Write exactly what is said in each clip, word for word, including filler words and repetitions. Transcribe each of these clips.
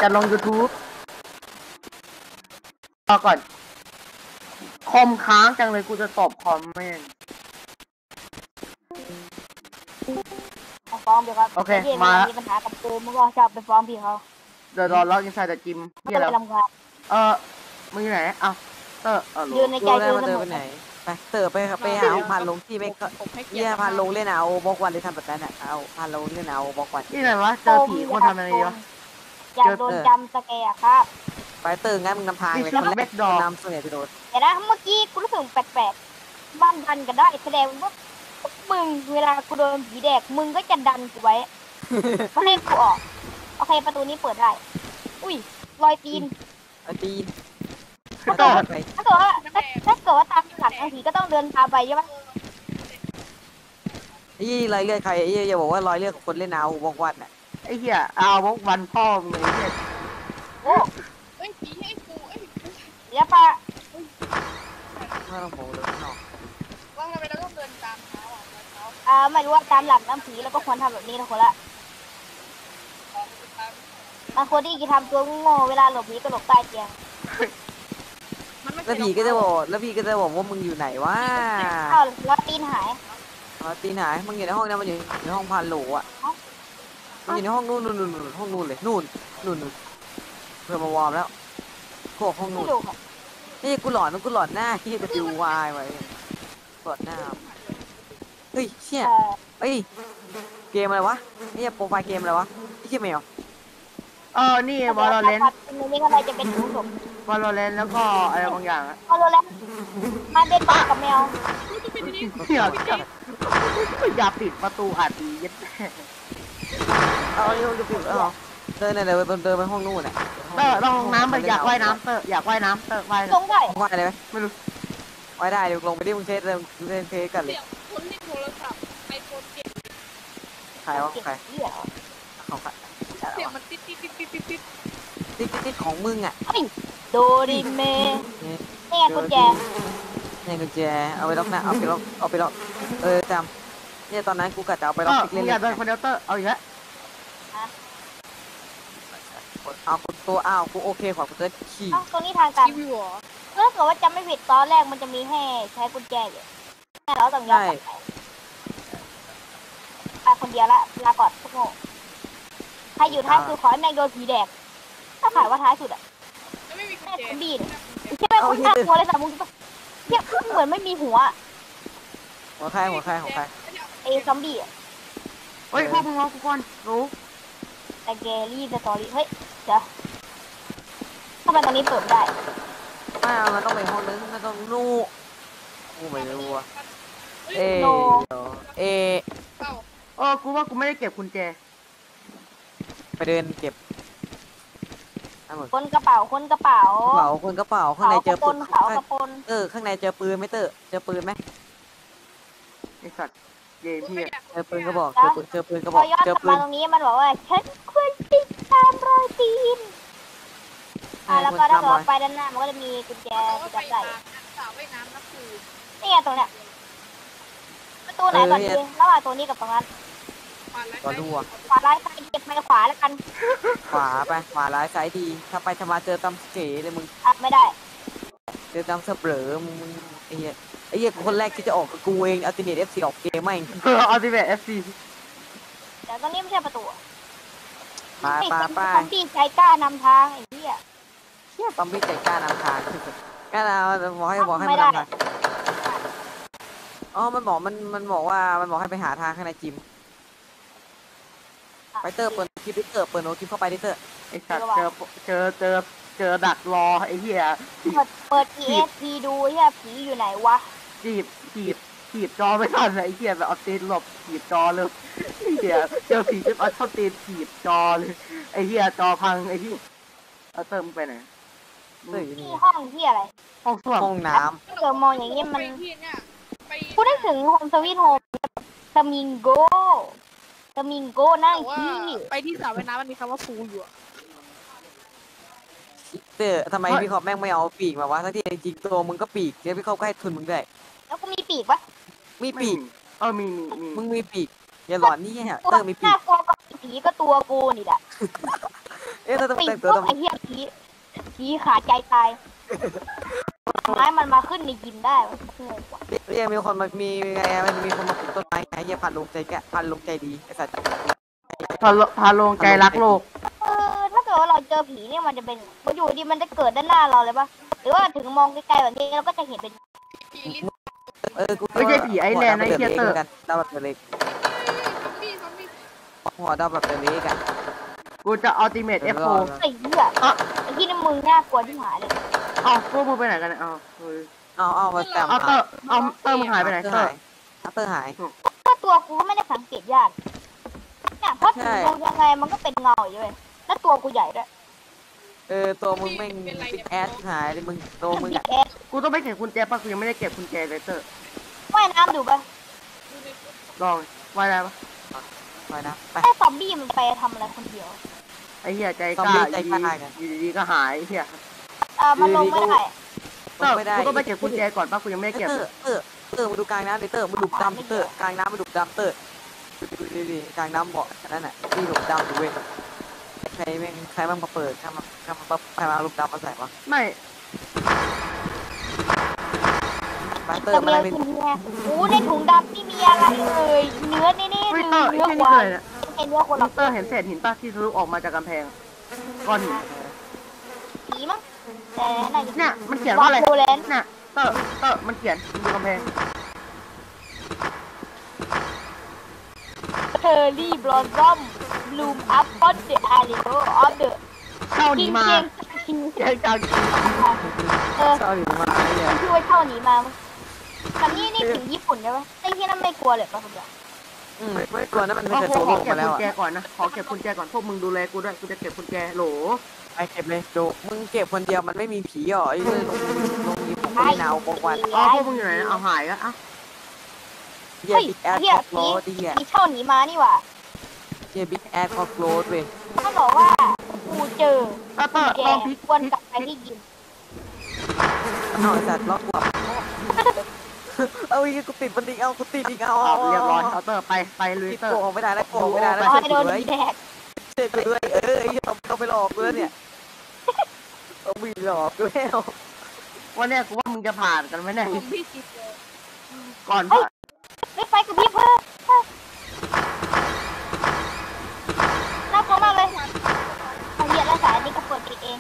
จะลง ยูทูบ รอก่อนคอมค้างจังเลยกูจะตอบคอมแม่งฟ้องพี่ครับโอเคพี่มามีปัญหากับกูมึงก็ชอบไปฟ้องพี่เขาเดี๋ยวรอล็อกอินไซด์แต่จิมไม่เหียต้แล้องวไปรำคาญเออมึงอยู่ไหนอ้าวเตอร์เออยืนในใจรู้แล้วกูมาเสเดินมอไปไหนไปเต๋อไปไปหาพานลงที่ไม่ก็ผมให้เกียเนี่ยรติพานลงเล่นเอาบล็อกวันเลยทำแบบนั้นอ่ะเอาพานลงเล่นเอาบล็อกวันนี่ไหนวะเจอผีคนทำอะไรวะอยากโดนจำสแกร์ครับไปเต๋องั้นมึงนำทางไปมีชุดคนแรแบ็กคดอร์นำส่วนใหญ่จะโดนแต่นะเมื่อกี้กูรู้สึกแปลกๆบ้านดันกันได้แสดงว่าพวกมึงเวลากูโดนผีแดกมึงก็จะดันกูไว้ไม่ให้กูออกโอเคประตูนี้เปิดได้อุ้ยรอยตีนไอ้ตีนเตอร์ไปถ้าเกิดว่าถ้าถ้าเกิดว่าตามหลังบางทีก็ต้องเดินตามไปใช่ไหมไอ้รอยเลือดใครไอ้อย่าบอกว่ารอยเลือดของคนเล่นเอาบล็อกวันอ่ะไอ้เหี้ยเอาวกวันพ่อมึงเลยเหี้ยโอ้เอ้ยผีให้กูเอ้ยเดี๋ยวปะไม่ต้องโผล่เลยนอกว่าทำไมเราต้องเดินตามเท้าอ่ะเท้าอ่าไม่รู้ว่าตามหลังน้ำผีแล้วก็ควรทำแบบนี้นะคนละของตามบางคนที่จะทำตัวโง่เวลาหลบผีก็หลบใต้เตียงมันไม่แล้วผีก็จะบอกแล้วพี่ก็จะบอกว่ามึงอยู่ไหนวะอ้าวแล้วตีนหายอ๋อตีนหายมึงอยู่ในห้องนั้นมันอยู่ในห้องพานโหลอ่ะมันอยู่ในห้องนู่นนู่นนู่นห้องนู่นเลยนู่นนู่นนู่นเพื่อมาวอร์มแล้วโขกห้องไม่นู่นดูค่ะนี่กูหลอนกูหลอนหน้าที่จะดูวายไว้หลอนหน้าเฮ้ยเชี่ยเอ่อเฮ้ยเกมอะไรวะนี่โปรไฟล์เกมอะไรวะไอ้เชี่ยแมวเออนี่วอลเลนเป็นนี้ก็เลยจะเป็นผู้ชมวอลเลนแล้วก็อะไรบางอย่างอะเอาเลยแล้วมาเด็นบ้ากับแมวเหี้ยอย่าปิดประตูอัดดีเย็ดแม่เอาเร็วจะปิดแล้วเหรอเดินเลยเดินเดินไปห้องนู่นน่ะเตอร์ลองน้ำไปอยากว่ายน้ำเตอร์อยากว่ายน้ำเตอร์ว่ายลงได้ว่ายได้ไหมไม่รู้ว่ายได้เดี๋ยวลงไปดิมึงเทสเลยมึงเทสเทสกันเลยเสียงคนที่โทรศัพท์ไอโฟนเก็บใครวะใครเหี้ยของใครเสียงมันติดติดติดติดติดติดติ๊กติ๊กของมึงอ่ะเฮ้ยโดริเมนี่นี่ไงกุญแจนี่กุญแจเอาไปล็อกนะเอาไปล็อกเอาไปล็อกเออจำเนี่ยตอนนั้นกูกะจะเอาไปเอล็อกอติ๊กมึเล่งนอยากเดินคนเดียวเตอร์เอาอีกแล้วเอาตัวอ้าวกูโอเคขอกูจะขี่เอ้าตรงนี้ทางตันรีวิวเหรอถ้าเกิดว่าจำไม่ผิดตอนแรกมันจะมีให้ใช้กุญแจอยู่แต่เราต้องยอมกลับไปไปคนเดียวละลาก่อนทุกโง่ใครอยู่ท้ายคือขอให้แม่งโดนผีแดกถ้าขายว่าท้ายสุดอะไม่มีกุญแม่แจคนดีนใช่ไหมคุณน่ากลัวเลยสามมุกเนี่ยเหมือนไม่มีหัวหัวใครหัวใครของใครไอ้ซอมบี้อะเฮ้ยพวกมึงรอกูก่อนรู้แต่แกรี่สตอรี่เฮ้ยเดี๋ยวทำไมตอนนี้เปิดไม่ได้ไม่เอามันต้องไปห้องนึงมันต้องนู่กูไม่รู้อะเอเอเอ้าเออกูว่ากูไม่ได้เก็บกุญแจไปเดินเก็บทั้งหมดคนกระเป๋าคนกระเป๋ากระเป๋าคนกระเป๋าข้างในเจอปปืนนเขากระปนเออข้างในเจอปืนไหมเตอร์เจอปืนไหมไอสัตว์เกมกูพี่ไม่อยากเจอปืนก็บอกเจอปืนเจอปืนก็บพออก ย้อนเจอกลับปืมาน ตรงนี้มันบอกว่าฉันควรติดตามรอยตีนอ่าแล้วก็ถ้าเกิดไปด้านหน้ามันก็จะมีกุญแจเขาที่ไปจะใส่ตามสาวว่ายน้ำนักคือนี่ไงตรงเนี้ยประตูไหนก่อนดีระหว่างตัวนี้กับตรงนั้นผ่านแล้วก็ดูอะขวาร้ายซ้ายเก็บไปขวาแล้วกันขวาไปขวาร้ายซ้ายดีถ้าไปทำมาเจอตำเก๋เลยมึงอ่ะไม่ได้เจอตำเสเปรอมึงมึงไอ้เหี้ยไอ้เหี้ยคนแรกที่จะออกกับกูเองอัลติเนตเอฟซีออกเกมไม่งเอออัลติเมทเอฟซีแต่ตรงนี้ไม่ใช่ประตูปาปาปาซอมบี้ใจกล้านำทางไอ้เหี้ยเชี่ยตอมบี้ใจกล้านำทางก็เราบอกให้บอกให้มันนำทางอ๋อมันบอกมันมันบอกว่ามันบอกให้ไปหาทางข้างในจิมไปเตอร์เปิดคลิปดิเตอร์เปิดโน้ตคลิปเข้าไปดิเตอร์ไอสัตว์เจอเจอเจอเจอดักรอไอเหี้ยเปิดเปิด อี เอส พี ดูเหี้ยผีอยู่ไหนวะจีบจีบจีบจอไม่ทันไอเหี้ยแบบเอาตีนหลบจีบจอเลยไอเหี้ยเจอผีจะเอาชอบตีนจีบจอเลยไอเหี้ยจอพังไอที่เอาเติมไปไหนเตอร์อยู่นี่นี่ห้องที่อะไรห้องส้วมห้องน้ถ้าเกิดมองอย่างนี้ไปมันที่เนี่ยไปพูดได้ถึงโฮมสวีทโฮมสมิงโกสมิงโกนั่งแต่ว่าที่ไปที่สระว่ายน้ำมันมีคำว่าฟูอยู่อะำเตอร์ทำไมพี่ขอบแม่งไม่เอาปีกมาวะทั้งที่จริงๆตัวมึงก็ปีกเดี๋ยวพี่ขอบก็ให้ทุนมึงได้แล้วก็มีปีกปะมีปีกเออมีมีมีมึงมีปีกอย่าหลอนนี่ฮะเตอร์มีปีน่าก กลัวกับผีก็ตัวกูนี่แหละเอ๊ะเธอต้องปีแต่งตัวปุ๊บทำไมไอ้เหี้ยผีผีขาดใจตายไม้มันมาขึ้นในยิมได้วะงงว่ะเรียกมีคนมามีไงมันมีคนมาปลูกต้นไม้ไงเหี้ยพันลงใจแกะพันลงใจดีไอ้สัตว์พาโลพาลงใจรักโลกเออถ้าเกิดว่าเราเจอผีเนี่ยมันจะเป็นมันอยู่ดีมันจะเกิดด้านหน้าเราเลยปะหรือว่าถึงมองไกลๆแบบนี้เราก็จะเห็นเป็นผีลิ้นเออกูไม่ใช่ผีไอแลนด์ไอ้เคียเตอร์กันดาวแบบเล็กซอมบี้ซอมบี้หัวดาวแบบเล็กอ่ะกูจะอัลติเมทเอฟโฟไอ้เหี้ยไอ้ที่นี่มึงน่ากลัวที่หายเลยเอ้าพวกมึงไปไหนกันเนี่ยเอ้าเฮ้ยเอาเอามาแต่เอาเตอร์เอาเตอร์มึงหายไปไหนเตอเตอร์ร์หายเตอร์หายก็ตัวกูก็ไม่ได้สังเกตยากเนี่ยเพราะถึงมองยังไงมันก็เป็นเงาอยู่เลยแล้วตัวกูใหญ่ด้วยเออตัวมึงแม่งบิ๊กแอสหายเลยมึงตัวมึงบิ๊อ่ะกแอสกูต้องไปเก็บกุญแจป่ะกูยังไม่ได้เก็บกุญแจเลยเตอร์ว่ายน้ำดูปะดูในฟุตลองว่ายได้ปะไปนะไปไอ้ซอมบี้มันไปทำอะไรคนเดียวไอ้เหี้ยใจกซอมล้าบี้อยู่ใจกล้าไงดีอยู่ดีๆก็หายไอ้เหี้ยเออมันลงไม่ได้เตอร์กูต้องไปเก็บกุญแจก่อนป่ะกูยังไม่ได้เตเก็บอร์เตอร์เตอร์มาดูกลางน้ำดิเตอร์มาดูดำเตอร์กลางน้ำมาดูดำเตอร์ดูดิดิกลางน้ำเบาะนั่นน่ะที่ดูดำดูเว้ยใครแม่งใครแม่งมาเปิดใครมาใครมาใครมาลูกดำมาใส่วะไม่บัตเตอแต่ร์เมีมันยอะไรเป็นคือเนี่ยโอ้ในถุงดำนี่มีอะไรเอ่ยเนื้อนี่นี่ไม่คือเตอร์ไอ้เนื้อเหี้ยคนี่วาเลยยเนี่ยไอ้เนื้อคนละเตอร์เห็นเศษหินป่ะที่ทะลุออกมาจากกำแพงก้อนหินผีมั้งแต่น่าจะเนี่ยมันเขียนว่าอะไรโบแลนด์เนี่ยเตอร์เตอร์มันเขียนดูกำแพงเชอร์รี่บลอสซัมบลูมอัพพอดเดอะอาริโอออฟเดอะเข้าหนีคิงมาคิงคิงเจ้าเจ้าเออชอบอยู่มาเนี่ยชื่อว่าเช่าหนีมามั้งแต่นี่นี่ถึงญี่ปุ่นใช่ปะไอ้ที่นั่นไม่กลัวเลยป่ะคุณเดียวอืมไม่กลัวนะมันขอเคยขโซอโล่เก็บมาแล้กุวญอ่ะแจก่อนนะขอเก็บกุญแจก่อนพวกมึงดูแลกูด้วยกูจะเก็บกุญแจโหลไปเก็บเลยดูมึงเก็บคนเดียวมันไม่มีผีหรอไอ้เรื่องลงลงยิมผมไม่หนาวกวันอ๋อพวกมึงอยู่ไหนนะเอาหายก็อ่ะเยี่ยบิ๊กแอดคอกโรดดิเยี่ยผีเช่าหนีมานี่หว่าเยี่ยบิ๊กแอดคอกโรดเว้ยเขาบอกว่ากูเจอเตอร์เตอร์แกลองพลิกควรพลิกกลับไปพลิที่กยิมเอาไอ้สัตว์ล็อกกูเอาอีกกูติดมันดิเอากูติดอีกเอาเอาเรียบร้อยเอาเตอร์ไปไปลุยติดเตอโกร์งไม่ได้แล้วโกงไม่ได้แล้วเอาให้โดนผีแดกเจ็บด้วยเออไอ้ต้องต้องไปหลอกด้วยเนี่ยต้องมีหลอกด้วยวันเนี้ยกูว่ามึงจะผ่านกันไหมเนี่ยซอมบี้ติดเลยก่อนรถไฟกับพี่เพิ่มน่ากลัวมากเลยไอ้เหี้ยแล้วสายนี่ก็เปิดปิดเอง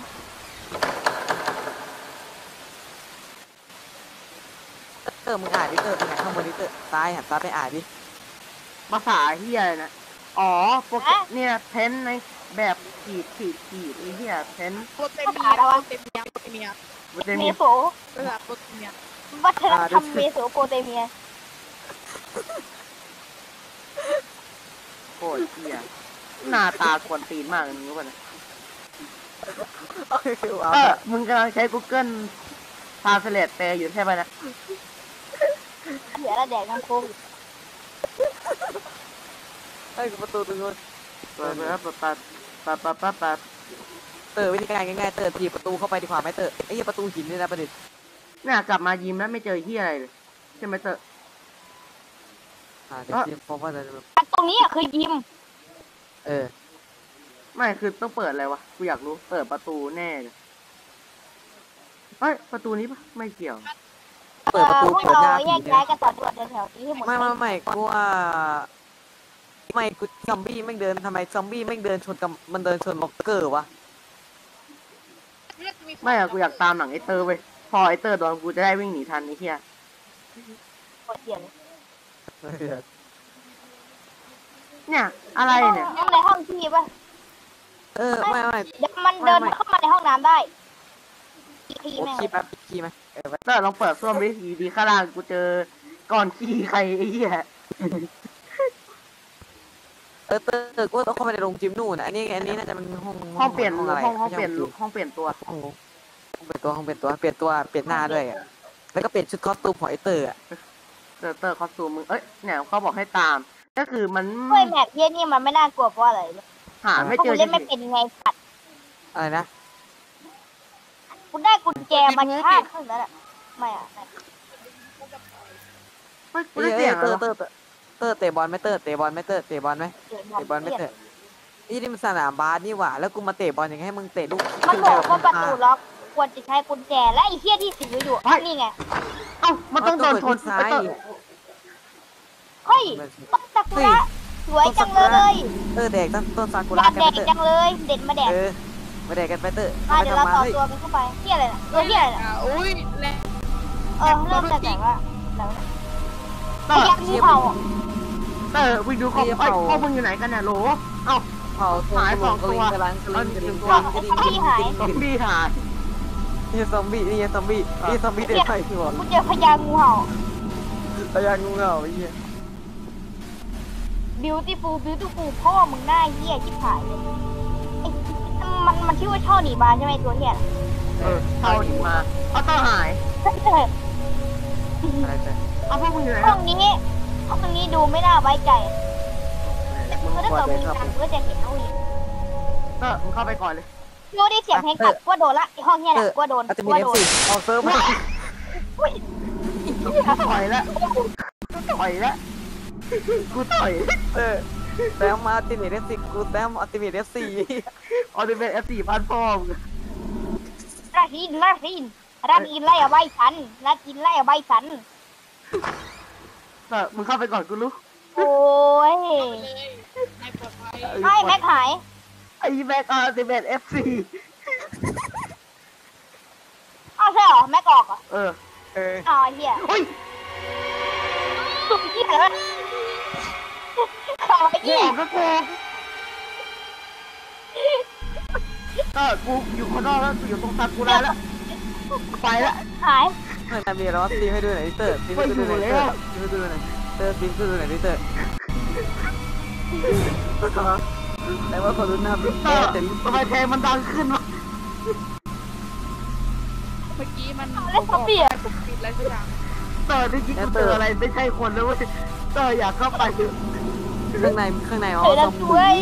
เตอร์มึงอ่านดิเตอร์มึงอ่านข้างบนดิเตอร์ซ้ายหันซ้ายไปอ่านดิภาษาเฮียอะไรนะอ๋อโปรแกรมเนี่ยเพ้นในแบบขีดขีดขีดไอ้เฮียเพ้นโปรเตเมียโปรเตเมียโปรเตเมียมันจะเมมีโสภาษาโปรเตเมียวัฒนธรรมเมโสโปเตเมียโคตรเฮียหน้าตากวนตีนมากเลยมึงรู้ป่ะเนี่ยโอเคเอาเออมึงกำลังใช้ Google Translate แปลอยู่ใช่ไหมนะเหี้ยแล้วแดกน้ำโควิดไอ้ประตูตรงนู้นเปิดเปิดเปิดเปิดเปิดเปิดเปิดเปิดเตอร์วิธีการง่ายๆเตอร์ถีบประตูเข้าไปดีกว่าไหมเตอร์ไอ้ยี่ประตูหินนี่นะประเด็นเนี่ยกลับมายิ้มแล้วไม่เจอเฮียอะไรเลยใช่ไหมเตอร์อ่าเดี๋ยวที่พบว่าจะอันตรงนี้อ่ะคือยิมเออไม่คือต้องเปิดอะไรวะกูอยากรู้เปิดประตูแน่เลยเฮ้ยประตูนี้ปะไม่เกี่ยวเปิดประตูพวกเปิดหน้าเราแยผีกเนี่ย้าย ยกันต่อตัวแถวๆนี้ให้หมดไม่ไม่ไม่กูว่าไม่กูซอมบี้แม่งเดินทำไมซอมบี้แม่งเดินชนกับมันเดินชนล็อกเกอร์วะไม่อะกูอยากตามหลังไอเตอร์เว้ยพอไอเตอร์โดนกูจะได้วิ่งหนีทันไอ้เฮียกดเขียนเนี่ยอะไรเนี่ยห้องในห้องที่ป่ะเออไม่ไม่เดี๋ยวมันเดินเข้ามาในห้องน้ำได้ขี้โอ้แม่งขี้แป๊บขี้ไหมเออเตอร์ลองเปิดส้วมดิอยู่ดีข้างล่างกูเจอก่อนขี้ใครไอ้เหี้ยเออเตอร์กูต้องเข้าไปในโรงจิมนู่นอันนี้อันนี้น่าจะเป็นห้องห้องเปลี่ยนห้องอะไรห้องห้องเปลี่ยนห้องเปลี่ยนตัวห้องห้องเปลี่ยนตัวห้องเปลี่ยนตัวเปลี่ยนตัวเปลี่ยนหน้าด้วยอะแล้วก็เปลี่ยนชุดคอสตูมของไอเตอร์อะเตอร์เตอร์คอสตูมมึงเอ้ยเนี่ยเขาบอกให้ตาม ก็คือมันเฮ้ยแมปเย็นนี่มันไม่น่ากลัวเพราะอะไรหาไม่เพราะเจกูอเล่นไม่เป็นไงสัตว์อะไรนะกูได้กุญแจมาชาติขึ้นแล้วแหละไม่อะไม่เฮ้ยกูเอ้ได้ยเสียงเตอแล้วร์เตอร์เตอร์เตะบอลไหมเตอร์เตะบอลไหมเตอร์เตะบอลไหมเตอร์เกิดเตะบอลไหมเตอร์นี่นี่มันสนามบาสนี่หว่าแล้วกูมาเตะบอลอย่างไงให้มึงเตะลูกมันบอกว่าประตูล็อกควรจะใช้กุญแจและไอ้เหี้ยที่ถืออยู่นี่ไงเอ้ามันต้องโดนชนซ้าไอ้ยเตอเฮ้ยต้นซากุระสวยจังเลยเตอร์แดกต้นต้นซากุอระยากกันแดไปกเตอร์จังเลยเด็ดมาแดกเออมาแดกกันไปเตอร์มาเดี๋ยวเราต่อเฮ้ยตัวกันเข้าไปเหี้ยอะไรน่ะตัวเหี้ยอะไรน่ะอ่ะอุ้ยแรงเออเริ่มจากแบบว่าแล้วเตอร์ยังงูเห่าเตอร์วิ่งดูของไอ้ยพวกมึงอยู่ไหนกันเนี่ยโหลเอ้าเผาตัวหายสองตัวกระลังกระลิงกระลิงกระเอาลิงกระลิงที่หายซอมบี้หายนี่ซอมบี้นี่ซอมบี้นี่ซอมบี้เดินไปที่หัวกูเจอพญางูเห่าพยางูเหงาไอ้เหี้ย beautiful beautiful พ่อมึงหน้าเหี้ยชิบหายเลยไอ้มันมันชื่อว่าช่อหนีบานใช่ไหมตัวเหี้ยเออเข้าหนีมาเอาเตอร์หายอะไรเตอร์เอาพวกมึงอยู่ไหนห้ออะงนี้ห้องนี้ดูไม่น่าไว้ใจมึงคือถ้าควรเกิดเดิมึนงเข้าตาไปมก็จะเห็นห้องนี้เตอร์มึงเข้าไปก่อนเลยดูได้เสียงเพลงตัดว่าโดนละไอ้ห้องเนี้ยแหละว่าโดนอาจจะมีว่าเอฟโดนซีเอาเซิร์ฟมาอุ้ยถอยแล้วถอยแล้วกูถอยเออแต้มมาอัลติเมทเอฟซีกูแต้มอัลติเมทเอฟซีออเดเวนเอฟสี่พันพ่อมึงราฮินราฮินราฮินไล่เอาใบฉันราฮินไล่เอาใบฉันเตอร์มึงเข้าไปก่อนกูรู้โอ้ยเลยให้ปลอดภัยไอ้แม็กหายไอ้แม็กออเดเวนเอฟสี่อ้าวใช่เหรอแม็กออกเหรอเออเอออ้าวไอ้เหี้ยเฮ้ยสุ่มที่เหรออ้าวไอ้กูเหี้ยออกก็กูเตอร์กูอยู่ข้างนอกแล้วกูอยู่ตรงซากุระแล้วกูไปแล้วหายเมื่อนามีแล้วตีให้ดูหน่อยดิเตอร์ตีให้ดูหน่อยดิเตอร์ตีให้ดูหน่อยเตอร์ตีให้ดูหน่อยดิเตอร์แต่ว่าขอดูหน้าพี่เตแม่อร์แต่ทำไมเพลงมันดังขึ้นวะเมื่อกี้มันเล่นซอมบี้อะผมปิดอะไรสักอย่างเตอร์นี่คิดกูเจออะไรไม่ใช่คนแล้วเว้ยเตอร์อยากเข้าไปข้างในข้างในอ๋อเฮ้ยแล้วซอมช่วย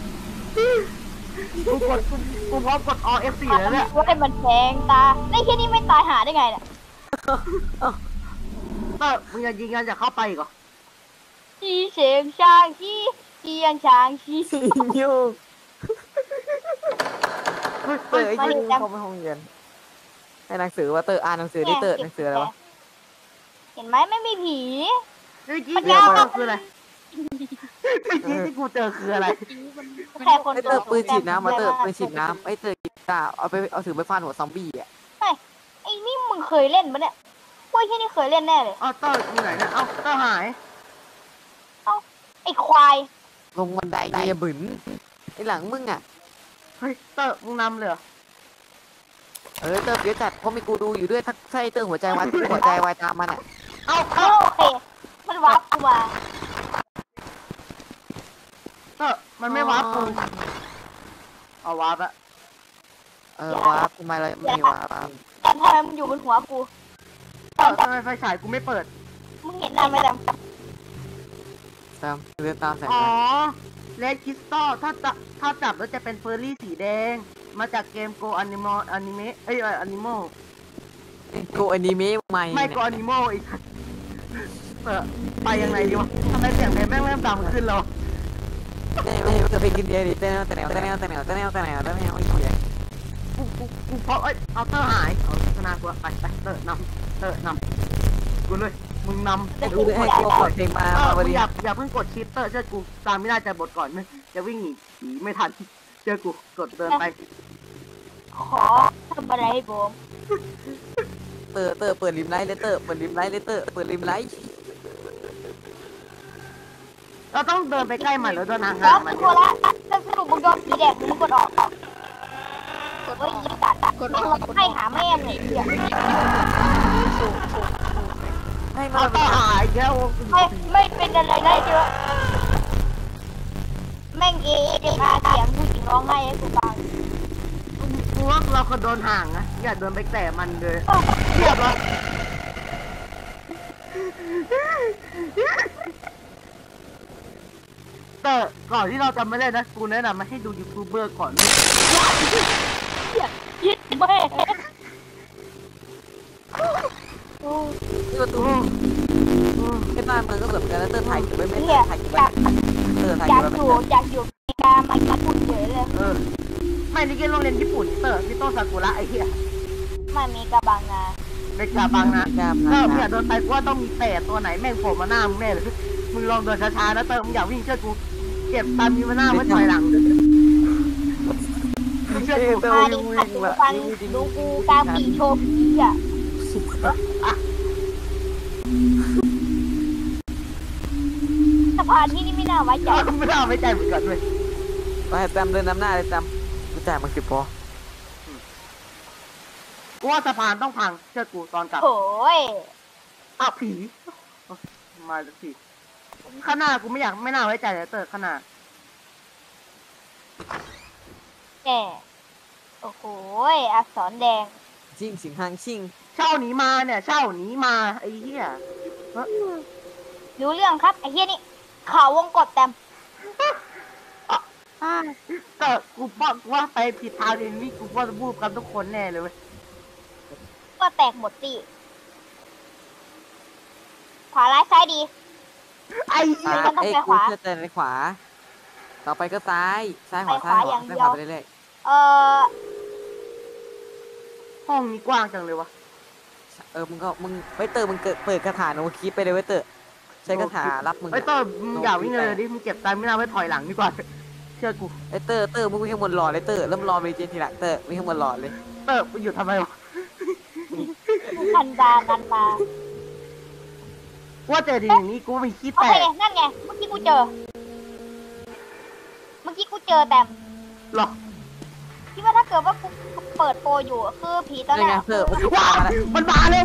กูกดกูกูพร้อมกด อ เอฟ สี่แล้วเนี่ยว่าให้มันแทงตาไอ้แค่นี้ไม่ตายหาได้ไงเนี่ยเตอร์มึงอย่ายิงกันอย่าเข้าไปอีกเหรอชีเฉียงช่างชีเชียงช่างชีสิงยูเฮ้ยเตเฮ้อย ร์ไอ้ยูเข้าไปห้องเรียนให้หนังสือว่าเตอร์อ่านหนังสือดิเตอร์หนังสืออะไรวะเห็นไหมไม่มีผีเมื่อกี้มันที่ยาวกูเจอคืออะไรเมื่อกี้ที่กูเจอคืออะไรแค่คนไอ้เตอร์ปืนฉีดน้ำมาเตอร์ปืนฉีดน้ำไอ้เตอร์กีตาร์เอาไปเอาถือไปฟาดหัวซอมบี้อ่ะไอ้นี่มึงเคยเล่นปะเนี่ยพวกที่นี่เคยเล่นแน่เลยเอ้าเตอร์อยู่ไหนเนี่ยเอ้าเตอร์หายไอ้ควายลงบันไดไงอย่าบึนไอ้หลังมึงอ่ะเฮ้ยเตอร์มึงนำเลยเหรอเออเตอร์เดี๋ยวจัดเพราะมีกูดูอยู่ด้วยถ้าใช่เตอร์หัวใจวายหัวใจวายตามมันอ่ะเอ้าโอเอ้าเคมันวับกูมาเตอร์มันไม่วาร์ปกูเอาวาร์ปอะเออว้ากูมาเลยไม่ว้าแต่ทำไมมึงอยู่บนหัวกูเตอร์ทำไมไฟฉายกูไม่เปิดมึงเห็นนานไหมแต่ตามเรือตามแสงอ๋อไฟเลดคริสตัลถ้าจับถ้าจับแล้วจะเป็นเฟอร์รี่สีแดง มาจากเกมโกอนิมอลอนิเมะเอ้ยอนิมอลกูอนิเมะใหม่ไม่โกอนิมอลอีกเออไปยังไงดีวะทำไมเสียงเพลงแม่งเริ่มดังขึ้นแล้วไม่ไม่จะไปกินเดียร์ดิแต่แนวแต่แนวแต่แนวแต่แนวแต่แนวแต่แนวแต่แนวไอ้เหี้ยกูกูกูเพราะเอ้ยเอาเตอร์หายเอาชนะกูละไปไปเตอร์นำเตอร์นำกูเลยมึงนำดูด้วยให้กูกดเพลงมาเออมาวันมึงนี้อย่าอย่าเพิ่งกดชิปเตอร์เชื่อกูตามไม่ได้จะบทก่อนไม่จะวิ่งหนีหนีไม่ทันเชื่อกูกดเดินไปขอทำอะไรให้ผมเตอร์เตอร์เปิดริมไลท์เลยเตอร์เปิดริมไลท์เลยเตอร์เปิดริมไลท์เราต้องเดินไปใกล้มันแล้วเดินห่างแล้วๆมันตัวละถ้าสรุปมึงโดนผีแดกมึงกดออกกดอเฮ้ยอกยิงตัดกดออกกดอให้อกหาแม่มึงเลยเหี้ยสูงสูงสูงให้มาเอาเตอร์หายแก้วไม่ไม่เป็นอะไรได้เยอะแม่งเอเออาเสียงผู้หญิงร้องไห้ให้กูฟังกูว่าเราควรโดนห่างนะอย่าเดินไปแตะมันเลยเทียบวะแต่ก่อนที่เราจะไม่เล่นนะกูแนะนำมาให้ดูยูทูบเบอร์ก่อนยิดแม่โอ้ที่ประตูโอ้โอ้ไอ้บ้านมันก็แบบกันแล้วเตอร์ถ่ายเก็บไว้ไม่เนี่ยถ่ายเก็บอไว้ยากเตอร์ถ่ายอยาเก็กบไว้อยู่อยากอยู่อเมริกามาญี่ปุ่นไม่นี่แค่โรงเรียนญี่ปุ่นเตอร์พี่โตซากุระไอ้เหี้ยไม่มีกระบังงาในกาบังนะกล้าเตอพาร์มึงอย่าเดินไปกูว่าต้องมีแปดตัวไหนแม่งโผล่มาหน้ามึงแน่เลยมึงลองเดินช้าๆนะเตอร์มึงอย่าวิ่งเชื่อกูเก็บตามมีมาหน้าไว้ถอยหลังไม่เชื่อกูเตอมาร์ดิวิ่งขัดวิ่งดูละฟังวิ่งวิ่งดูกูกาปีโชว์ผีอ่ะสะพานที่นี่ไม่น่าไว้ใจไม่ได้ไม่ใจเหมือนกันเลยไปแตมเดินนำหน้าเลยแตมกูจ่ายมันสิบพอกูว่าสะพานต้องพังเชื่อกูตอนกลับโอ้ยอ้าวผีมาสักทีข้างหน้ากูไม่อยากไม่น่าไว้ใจเลยเตอร์ข้างหน้าแหมโอ้โหอักษรแดงชิงสิงหางชิงเช่าหนีมาเนี่ยเช่าหนีมาไอ้เหี้ยรู้เรื่องครับไอ้เหี้ยนี่ข่าววงกดแต้มแต่กูว่ากูว่าไปผิดทางเองนี่กูว่าจะบูบกันทุกคนแน่เลยเว้ยก็แตกหมดตีขวาร้ายซ้ายดีไอ้เหี้ซ้าย ยมันต้องเอ้ยไปขกูวาเชื่อใจในขวา ต่อไปก็ซ้ายซ้ายขวาไปซ้ายขวาขวาอย่างซ้ายเดีขยววาไปเรื่อยเออห้องนี้กว้างจังเลยวะๆเออมึงก็มึงไว้เตอร์มึงเกิดเปิดคาถาโนคิปไปเลยไว้เตอร์ใช้คาถารับมึงไอ้เตอร์มึงอย่าวิ่งเลยดิมึงเก็บตังค์ไม่น่าไว้ถอยหลังดีกว่าเชื่อกูไอ้เตอร์เตอร์มึงวิ่งข้างบนหลอดเลยเตอร์เริ่มรอไปเจนทีหลังเตอร์วิ่งข้างบนหลอดเลยเตอร์ไปอยู่ทำไมวะพันดากันมาว่าเจอดีอย่างนี้กูมีขี้โอแตเคกนั่นไงเมื่อกี้กูเจอ เมื่อกี้กูเจอแต้มหรอคิดว่าถ้าเกิดว่ากูเปิดโปรอยู่คือผีตอนยังแรไงกเตอร์มันว้าวมันมาเลย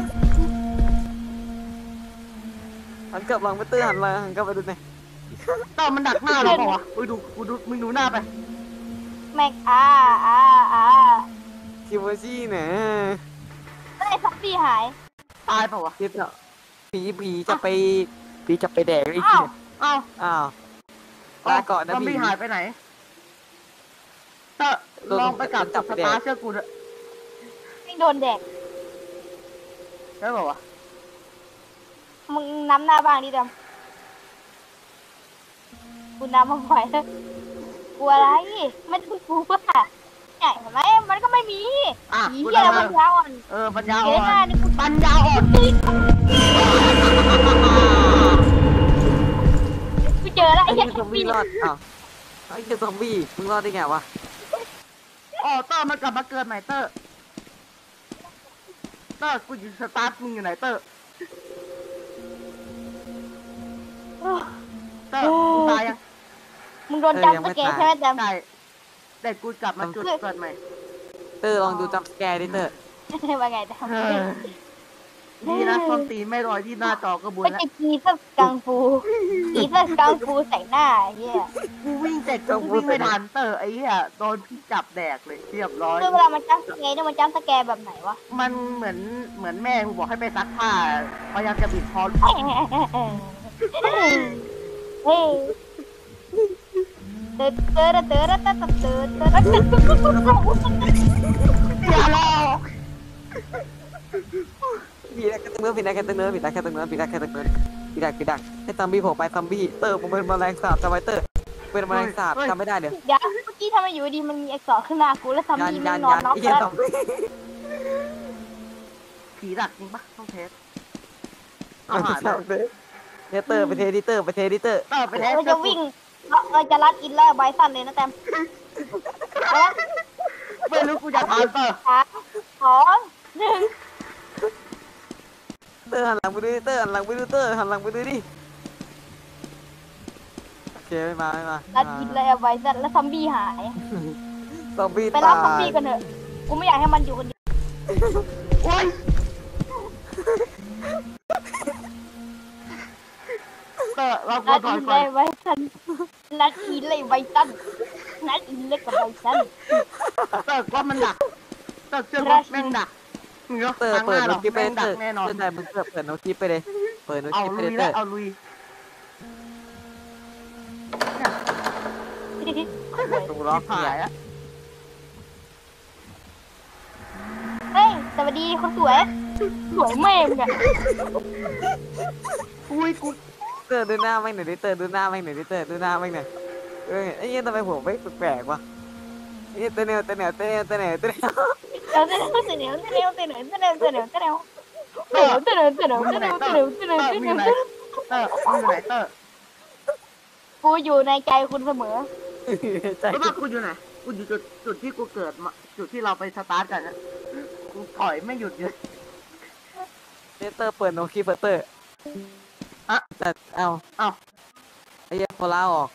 หันกลับหลังไปเตอร์หันหลังหันกลับไปดูหน่อยเตอร์มันดักหน้าเราเปล่าวะไปดูกูดูมึงดูหน้าไปแม็กอ่าอ่าอ่าคิวเวอร์ซี่เนี่ยแล้วไอ้ซอมบี้หายตายเปล่าวะคิดเถอะผีผีจะไปผีจะไปแดกไอ้อ้าทีวอ้าวอ้าวลาก่อนนะซอมผีบี้หายไปไหนเตอร์ลองไปกลับจับสตาร์เชื่อกูด้วยไม่โดนแดกได้เปล่าวะมึงน้ำหน้าบ้างดิดำกูน้ำมาบ่อยแล้วกลัวอะไรไม่ต้องกลัวเนี่ยเห็นไหมมันก็ไม่มีอ่ะผีกูเหี้ยเดาปัญญาอ่อนเออปัญญาเกอ่ยหน้าอนนี่กูปัญญาอ่อนกูเจอแล้วไอ้ไอ้เหี้ยซอมบี้รอดอ้าวไอ้เจ้าซอมบี้มึงรอดได้ไงวะอ๋อเตอร์มันกลับมาเกิดใหม่เตอร์เตอร์กูอยู่สตาร์ทมึงอยู่ไหนเตอร์เตอร์กูตายยังมึงโดนจับสเกตใช่ไหมแต้มใช่แต่กูกลับมาจุดเกิดใหม่เตอร์ลองดูจัมป์สแกร์ดิเตอร์ว่าไงแต้มเออดีนะส้นตีนไม่ลอยที่หน้าจอก็บุญไม่แล้วใช่กีสักกังฟูกีสักกังฟูใส่หน้าไอ้เหี้ยกูวิ่งเสร็จกูวิ่งไม่ทันเตอร์ไอ้เหี้ยโดนพี่จับแดกเลยเรียบร้อยคือเวลามันจับสเกตเนี่ยมันจับสแกร์แบบไหนวะมันเหมือนเหมือนแม่กูบอกให้ไปซักผ้าพยายามจะบิดคอเฮ้ยเตอเตอเตอเตอเตอเตอเตอเตอเตออย่ารอผีได้แค่ตึงเนื้อผีได้แค่ตึงเนื้อผีได้แค่ตึงเนื้อผีได้แค่ตึงเนื้อผีได้ผีได้ให้ซอมบี้โผล่ไปซอมบี้เตอร์ผมเป็นแมลงสาบจำไว้เตอร์เป็นแมลงสาบจำไม่ได้เดี๋ยวเดี๋ยวเมื่อกี้ทำไมอยู่ดีมันมีอักษรขึ้นหน้ากูแล้วทำยันดียัมันนนอนยันน็อกไอ้เหี้ยแล้วซอมบี้ผีดักจริงปะต้องเทสเอาเอาหาหาเลยเนี่ยเตอร์ไปเทดิเตอร์ไปเทดิเตอร์เตอร์ไปเทสเราจะวิ่งเราจะรัดอินแล้วไบซันเลยนะแต้มแล้วไม่รู้กูจะทานเตอร์สามสองหนึ่งเตอร์หันหลังไปดูดิเตอร์หันหลังไปดูเตอร์หันหลังไปดูดิโอเคไม่มาไม่มารัดอินแล้วไบซันแล้วซอมบี้หายซอมบี้ไปตารับซอมยบี้กันเถอะกูไม่อยากให้มันอยู่คนเดียวโอ้ยเตอร์เราควรัรดถออิยนก่เลอนยไบซันรัดอินเลยไบซันรัดอินเลยกับไบซันเตอร์ว่ามันดักเตอร์เชื่อว่าแม่งดักเนาะเตอร์ทางหเปิดน้าโน้เราตคลิปไปแม่งเตดัอก ร์แน่นอนเตอร์ได้มึงเปิดเปิดโน้ตคลิปไปเลยเปิดโน้ตเอาคลิปไปลุเลย ยเตแล้อวร์เอาลุยดูล็อกผายอะเฮ้ยสวัสดีคนสวย สวยแม่มึงอะอุ้ยกูเตอร์ดูหน้าแม่งหน่อยดิเตอร์ดูหน้าแม่งหน่อยดิเตอร์ดูหน้าแม่งหน่อยเออไอ้เหี้ยทำไมผมไม่แปลกๆวะนี่เตเนวเตเนวเตเนวเตเนวเตเนวเดี๋ยวเดี๋ยวเดี๋ยวเดี๋ยวเดี๋ยวเดี๋ยวเดี๋ยวเดี๋ยวเดี๋ยวเดี๋ยวเตอร์เดี๋ยวเดี๋ยวเดี๋ยวมึงอยู่เดี๋ไหนยวเตอเดี๋ยวร์เดี๋ยวเตอร์มึงอยู่ไหนเดี๋ยวเตอร์มึงอยู่ไหนเตอร์กูอยู่ในใจคุณเสมอใจแล้วว่ากูอยู่ไหนกูอยู่จุดจุดที่กูเกิดมาจุดที่เราไปสตาร์ทกันนะกูถอยไม่หยุดเลยเตอร์เปิดโนคีเฟอร์เตอร์อะแต่เอ้าเอ้าไอ้เหี้ยโคล่าออก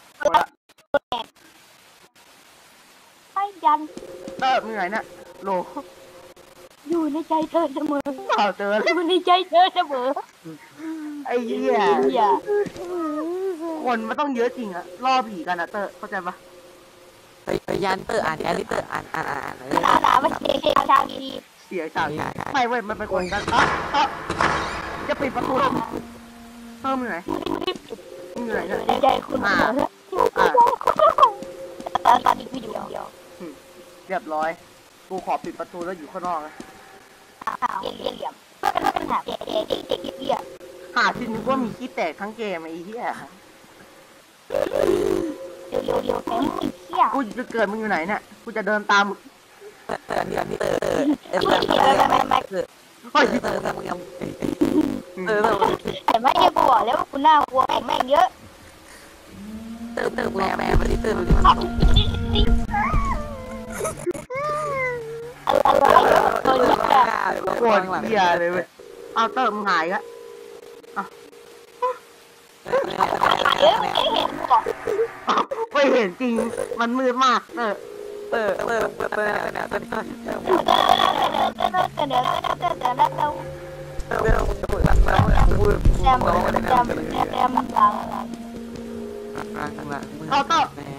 ไอ้ยันเตอร์มึงอยู่ไหนเนี่ยโลอยู่ในใจเธอเสมอเปล่าเจออแล้วยู่ในใจเธอเสมอไอ้เหี้ยอย่าคนมันต้องเยอะจริงอะล่อผีกันอะเตอร์เข้าใจปะไปไปยันเตอร์อ่านแอลิเตอร์อ่านอ่านอ่านอ่านเลยหนาหนาไม่ใช่เทชาดีเสียฉากไม่เว้ยมันเป็นคนกันอ่ะอ่ะจะปิดประตูเตอร์มึงอยู่ไหนมึงอยู่ไหนอเนี่ยยู่ในใจคุณเสมออ่ะแล้วตอนนี้กูอยู่เดียวเรียบร้อยกูขอปิดประตูแล้วอยู่ข้างนอกนะเหลี่ยมเหลี่ยมเพื่อนเป็นหาเด็กเด็กเด็กเด็กเด็กหาที่นึกว่ามีขี้แตกทั้งเกมไอ้เหี้ยเร็วเร็วเร็วแม่งเหี้ยกูจะเกิดมึงอยู่ไหนเนี่ยกูจะเดินตามมึงเตอร์นี่นี่เตอร์เตอร์เตอร์เตอร์เตอร์เตอร์เฮ้ยเตอร์เตอร์มึงยังเตอร์เตอร์แต่ไม่ได้กูบอกแล้วว่ากูน่ากลัวแม่งเยอะเตอร์เตอร์แม่แม่มาดิเตอร์มาดิมันอะไรตัวนี้อะโคตรเหี้ยเลยเว้ยเอาเตอร์มึงหายละเยอะไม่เห็นก่อนอ้าวไม่เห็นจริงมันมืดมากเตอร์เตอร์เตอร์เตอร์เตอร์เตอร์เตอร์เดี๋ยวเดี๋ยวเดี๋ยวเดี๋ยวเดี๋ยวเดี๋ยวเดี๋ยวเดี๋ยวเดี๋ยวเตอร์เตอร์พูดหลังหลังพูดแจมแจมแจมหลังหลังหลังมือแม่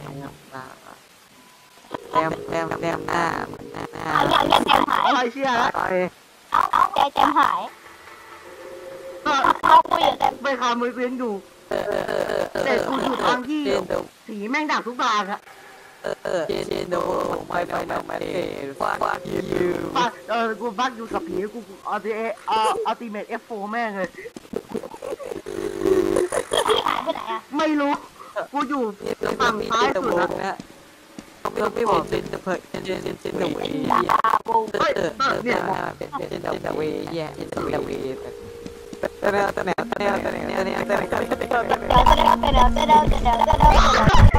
แต้มแต้มแต้มหน้าเหมือนหน้าหน้าอย่างอย่างแจมหายไอ้เชี่ยละไปเอาเอาแจมแจมหายเตอร์เอาคุยกับแจมไปคามือเวียนอยู่แต่กูอยู่ทางที่ผีแม่งดักทุกทางอะเออเจนโดไม่ไม่ไม่ไม่ฟักฟักยูปักเออกูบักอยู่กับผีกูเอาทีเอเอาอัลติเมทเอฟโฟแม่งเลยหายไปไหนอะไม่รู้ กูอยู่ฝั่งซ้ายสุดนะไม่ไม่บอกเจนเพิร์เจนเจนเจนเดวีดาบูเออเออเออเนี่ยเจนเดวีแย่เจนเดวีแต่เนี่ยแต่เนี่ยแต่เนี่ยแต่เนี่ยแต่เนี่ยแต่เนี่ยเดี๋ยวเดี๋ยวเดี๋ยวเดี๋ยวเดี๋ยวเดี๋ยวเดี๋ยว